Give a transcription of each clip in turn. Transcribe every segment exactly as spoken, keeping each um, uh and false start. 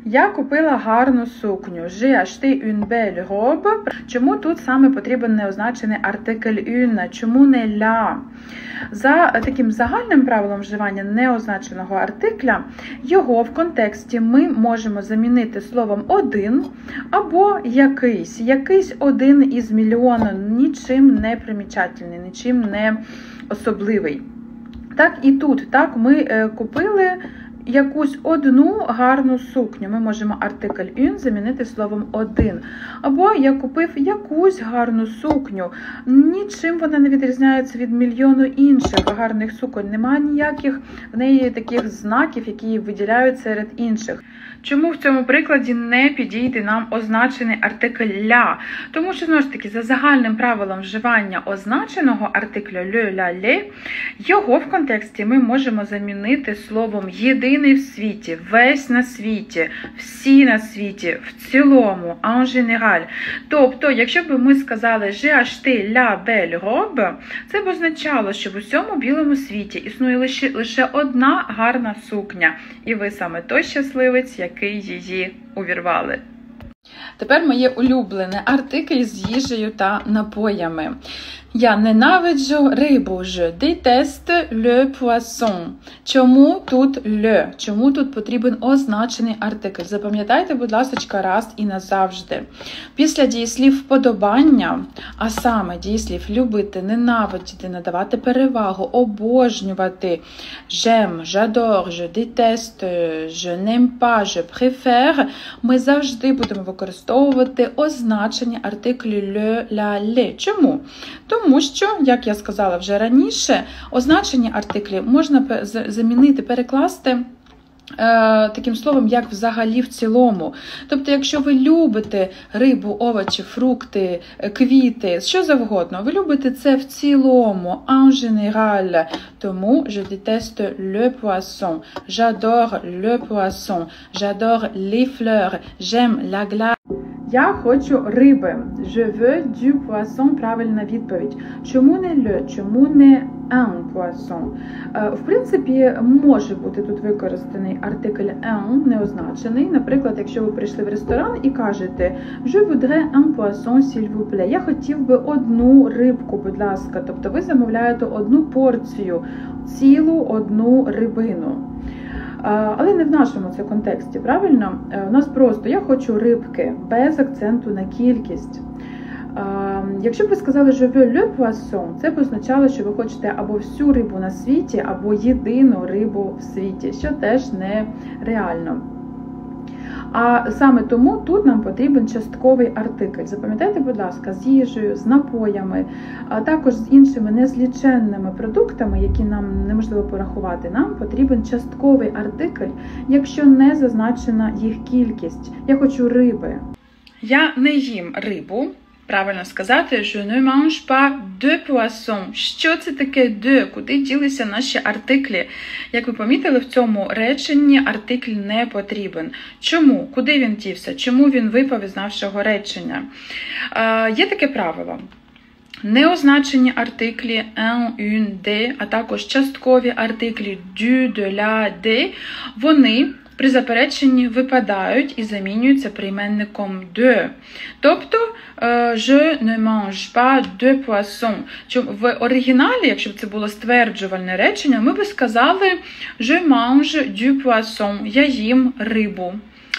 Я купила гарну сукню. J'ai acheté une belle robe. Чому тут саме потрібен неозначений артикль une? Чому не la? За таким загальним правилом вживання неозначеного артикля, його в контексті ми можемо замінити словом один або якийсь. Якийсь один із мільйону, нічим не примічательний, нічим не особливий. Так і тут, так, ми купили якусь одну гарну сукню. Ми можемо артикль une замінити словом один. Або я купив якусь гарну сукню. Нічим вона не відрізняється від мільйону інших гарних суконь. Немає ніяких в неї таких знаків, які виділяють серед інших. Чому в цьому прикладі не підійде нам означений артикль ля? Тому що, знову ж таки, за загальним правилом вживання означеного артикля le, la, le, його в контексті ми можемо замінити словом єдиний в світі, весь на світі, всі на світі, в цілому, en général. Тобто, якщо б ми сказали j'ai acheté la belle robe, це б означало, що в усьому білому світі існує лише, лише одна гарна сукня. І ви саме той щасливець, який її увірвали. Тепер моє улюблене артикль з їжею та напоями. Я ненавиджу рибу. Je déteste le poisson. Чому тут le? Чому тут потрібен означений артикль? Запам'ятайте, будь ласка, раз і назавжди. Після дієслів вподобання, а саме дієслів любити, ненавидіти, надавати перевагу, обожнювати. J'aime, j'adore, je déteste, je n'aime pas, je préfère. Ми завжди будемо використовувати означені артиклі le, la, le. Чому? Тому що, як я сказала вже раніше, означені артиклі можна замінити, перекласти е, таким словом, як взагалі в цілому. Тобто, якщо ви любите рибу, овочі, фрукти, квіти, що завгодно, ви любите це в цілому, en général. Тому je déteste le poisson, j'adore le poisson, j'adore les fleurs, j'aime la glace. Я хочу риби. Je veux du poisson. Правильна відповідь. Чому не le? Чому не un poisson? В принципі, може бути тут використаний артикль un, неозначений. Наприклад, якщо ви прийшли в ресторан і кажете Je voudrais un poisson, s'il vous plaît. Я хотів би одну рибку, будь ласка. Тобто ви замовляєте одну порцію, цілу одну рибину. Але не в нашому це контексті, правильно? У нас просто я хочу рибки, без акценту на кількість. Якщо б ви сказали je veux le poisson, це б означало, що ви хочете або всю рибу на світі, або єдину рибу в світі, що теж не реально. А саме тому тут нам потрібен частковий артикль. Запам'ятайте, будь ласка, з їжею, з напоями, а також з іншими незліченними продуктами, які нам неможливо порахувати, нам потрібен частковий артикль, якщо не зазначена їх кількість. Я хочу риби. Я не їм рибу. Правильно сказати, je ne mange pas de poisson. Що це таке de? Куди ділися наші артиклі? Як ви помітили, в цьому реченні артикль не потрібен. Чому? Куди він дівся? Чому він випав із нашого речення? Е, є таке правило. Неозначені артиклі un, une, de, а також часткові артиклі du, de, la, de, вони при запереченні випадають і замінюються прийменником de. Тобто, je ne mange pas de poisson. В оригіналі, якщо б це було стверджувальне речення, ми б сказали je mange du poisson. Я їм рибу.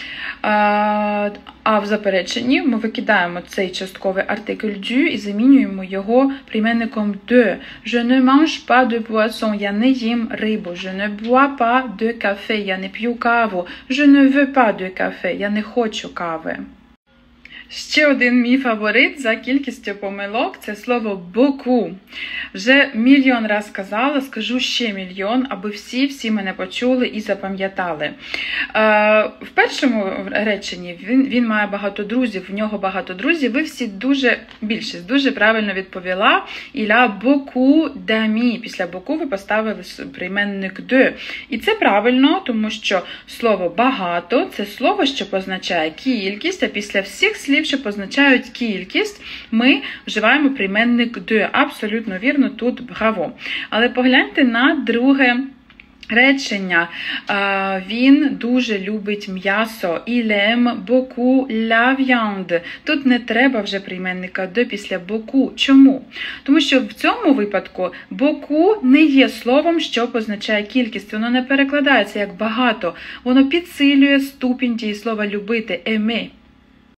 А в запереченні ми викидаємо цей частковий артикль du і замінюємо його прийменником de. Je ne mange pas de poisson. Я не їм рибу. Je ne bois pas de café. Я не п'ю каву. Je ne veux pas de café. Я не хочу кави. Ще один мій фаворит за кількістю помилок – це слово beaucoup. Вже мільйон раз сказала, скажу ще мільйон, аби всі-всі мене почули і запам'ятали. В першому реченні він, він має багато друзів, в нього багато друзів. Ви всі дуже, більшість, дуже правильно відповіла. Il a beaucoup d'amis. Після beaucoup ви поставили прийменник de. І це правильно, тому що слово багато – це слово, що позначає кількість, а після всіх слів, що позначають кількість, ми вживаємо прийменник de. Абсолютно вірно, тут браво. Але погляньте на друге Речення «Він дуже любить м'ясо». Il aime beaucoup la viande. Тут не треба вже прийменника «de» після beaucoup. Чому? Тому що в цьому випадку beaucoup не є словом, що позначає кількість. Воно не перекладається як багато. Воно підсилює ступінь дієслова «любити» «aimer».